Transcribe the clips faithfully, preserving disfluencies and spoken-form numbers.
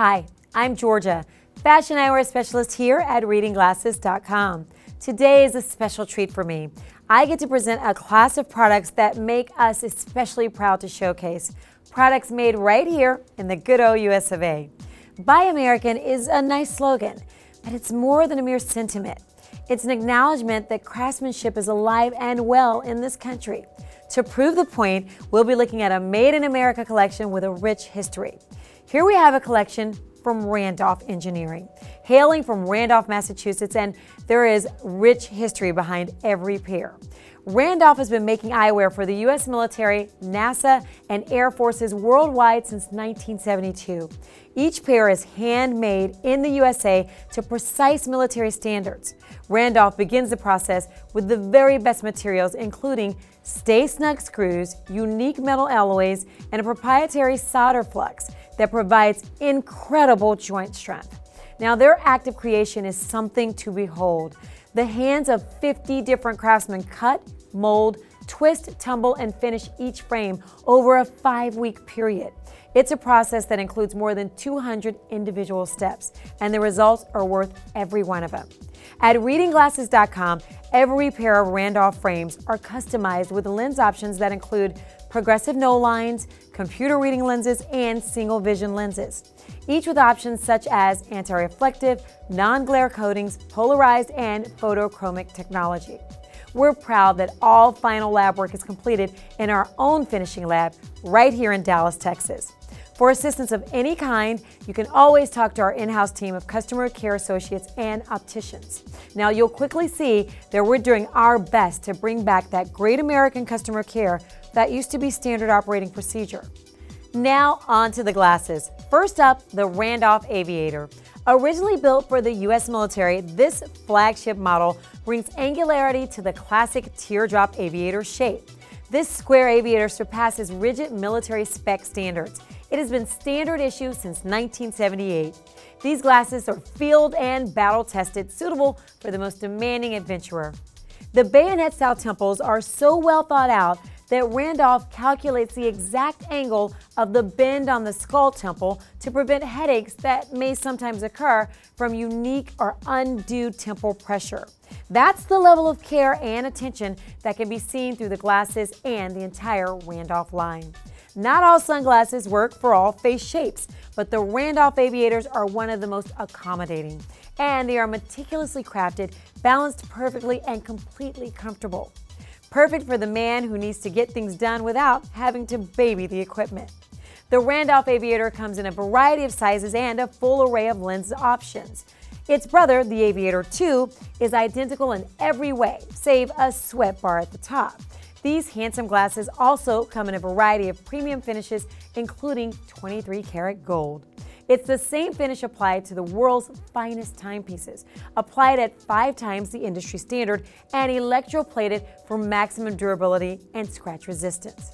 Hi, I'm Georgia, fashion eyewear specialist here at Reading Glasses dot com. Today is a special treat for me. I get to present a class of products that make us especially proud to showcase. Products made right here in the good old U S of A. Buy American is a nice slogan, but it's more than a mere sentiment. It's an acknowledgement that craftsmanship is alive and well in this country. To prove the point, we'll be looking at a Made in America collection with a rich history. Here we have a collection from Randolph Engineering, hailing from Randolph, Massachusetts, and there is rich history behind every pair. Randolph has been making eyewear for the U S military, NASA, and Air Forces worldwide since nineteen seventy-two. Each pair is handmade in the U S A to precise military standards. Randolph begins the process with the very best materials, including stay-snug screws, unique metal alloys, and a proprietary solder-flux that provides incredible joint strength. Now, their active creation is something to behold. The hands of fifty different craftsmen cut, mold, twist, tumble, and finish each frame over a five-week period. It's a process that includes more than two hundred individual steps, and the results are worth every one of them. At Reading Glasses dot com, every pair of Randolph frames are customized with lens options that include progressive no lines, computer reading lenses, and single vision lenses, each with options such as anti-reflective, non-glare coatings, polarized, and photochromic technology. We're proud that all final lab work is completed in our own finishing lab right here in Dallas, Texas. For assistance of any kind, you can always talk to our in-house team of customer care associates and opticians. Now, you'll quickly see that we're doing our best to bring back that great American customer care that used to be standard operating procedure. Now, on to the glasses. First up, the Randolph Aviator. Originally built for the U S military, this flagship model brings angularity to the classic teardrop aviator shape. This square aviator surpasses rigid military spec standards. It has been standard issue since nineteen seventy-eight. These glasses are field and battle tested, suitable for the most demanding adventurer. The bayonet-style temples are so well thought out that Randolph calculates the exact angle of the bend on the skull temple to prevent headaches that may sometimes occur from unique or undue temple pressure. That's the level of care and attention that can be seen through the glasses and the entire Randolph line. Not all sunglasses work for all face shapes, but the Randolph Aviators are one of the most accommodating, and they are meticulously crafted, balanced perfectly, and completely comfortable. Perfect for the man who needs to get things done without having to baby the equipment. The Randolph Aviator comes in a variety of sizes and a full array of lens options. Its brother, the Aviator two, is identical in every way, save a sweat bar at the top. These handsome glasses also come in a variety of premium finishes, including twenty-three karat gold. It's the same finish applied to the world's finest timepieces, applied at five times the industry standard and electroplated for maximum durability and scratch resistance.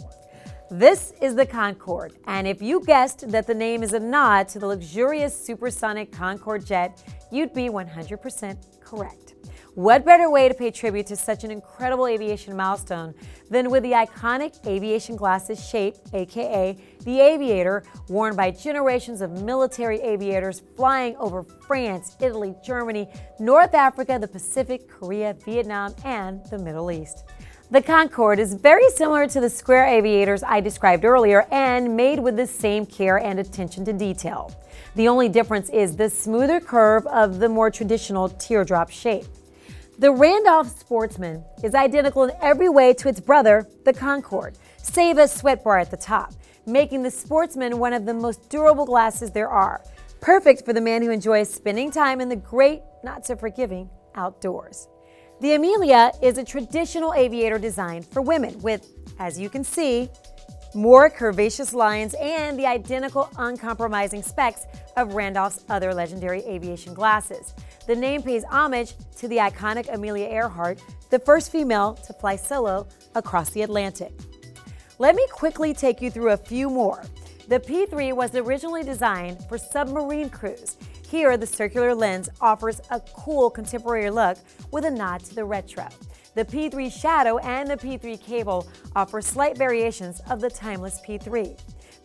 This is the Concorde, and if you guessed that the name is a nod to the luxurious supersonic Concorde jet, you'd be one hundred percent correct. What better way to pay tribute to such an incredible aviation milestone than with the iconic aviation glasses shape, aka the Aviator, worn by generations of military aviators flying over France, Italy, Germany, North Africa, the Pacific, Korea, Vietnam, and the Middle East. The Concorde is very similar to the square aviators I described earlier and made with the same care and attention to detail. The only difference is the smoother curve of the more traditional teardrop shape. The Randolph Sportsman is identical in every way to its brother, the Concorde, save a sweat bar at the top, making the Sportsman one of the most durable glasses there are, perfect for the man who enjoys spending time in the great, not so forgiving, outdoors. The Amelia is a traditional aviator designed for women with, as you can see, more curvaceous lines and the identical uncompromising specs of Randolph's other legendary aviation glasses. The name pays homage to the iconic Amelia Earhart, the first female to fly solo across the Atlantic. Let me quickly take you through a few more. The P three was originally designed for submarine crews. Here, the circular lens offers a cool contemporary look with a nod to the retro. The P three Shadow and the P three Cable offer slight variations of the timeless P three.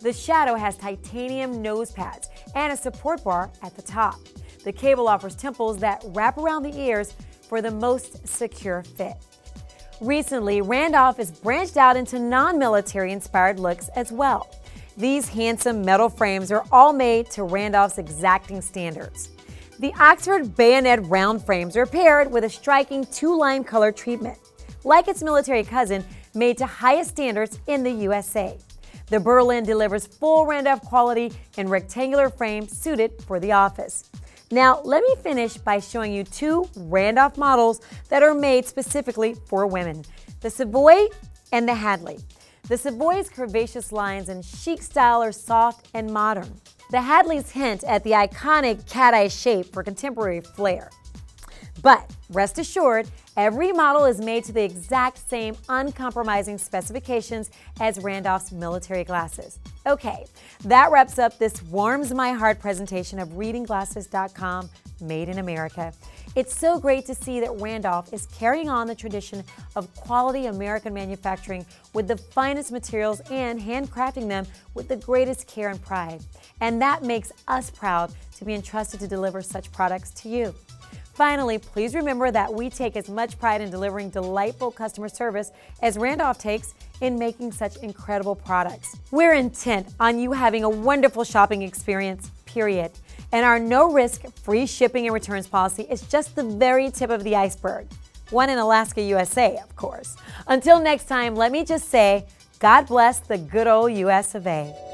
The Shadow has titanium nose pads and a support bar at the top. The Cable offers temples that wrap around the ears for the most secure fit. Recently, Randolph has branched out into non-military inspired looks as well. These handsome metal frames are all made to Randolph's exacting standards. The Oxford bayonet round frames are paired with a striking two-line color treatment, like its military cousin, made to highest standards in the U S A. The Berlin delivers full Randolph quality in rectangular frames suited for the office. Now, let me finish by showing you two Randolph models that are made specifically for women, the Savoy and the Hadley. The Savoy's curvaceous lines and chic style are soft and modern. The Hadley's hint at the iconic cat-eye shape for contemporary flair. But rest assured, every model is made to the exact same uncompromising specifications as Randolph's military glasses. Okay, that wraps up this warms my heart presentation of Reading Glasses dot com, Made in America. It's so great to see that Randolph is carrying on the tradition of quality American manufacturing with the finest materials and handcrafting them with the greatest care and pride. And that makes us proud to be entrusted to deliver such products to you. Finally, please remember that we take as much pride in delivering delightful customer service as Randolph takes in making such incredible products. We're intent on you having a wonderful shopping experience, period. And our no-risk, free shipping and returns policy is just the very tip of the iceberg. One in Alaska, U S A, of course. Until next time, let me just say, God bless the good old U S of A.